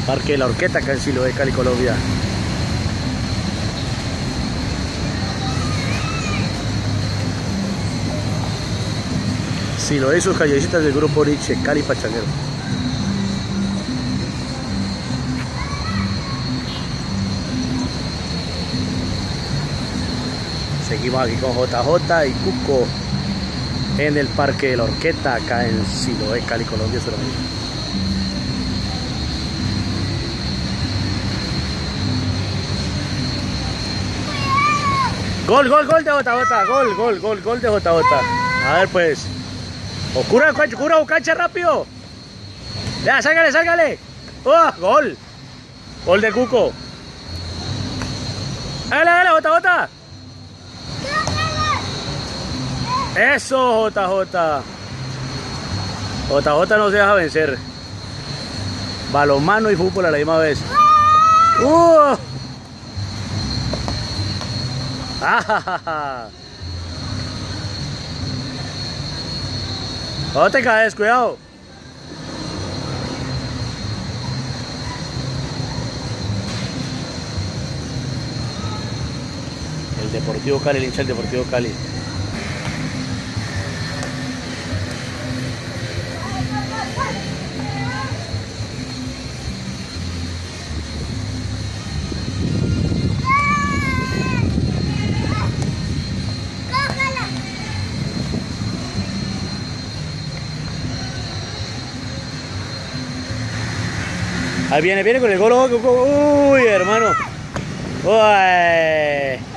Parque de la Horqueta, acá en Siloé, Cali, Colombia. Siloé y sus callecitas del grupo Oriche, Cali Pachanguero. Seguimos aquí con JJ y Cuco en el Parque de la Horqueta, acá en Siloé, Cali, Colombia, Sudamérica. Gol de JJ, gol de JJ. A ver pues. Cura Bocacha rápido. Ya, sálgale. Gol. Gol de Cuco. Dale, JJ. Eso, JJ. JJ no se deja vencer. Balonmano y fútbol a la misma vez. No te caes, cuidado. El Deportivo Cali, el hincha del Deportivo Cali. Ahí viene con el gol. Uy, hermano. Uy.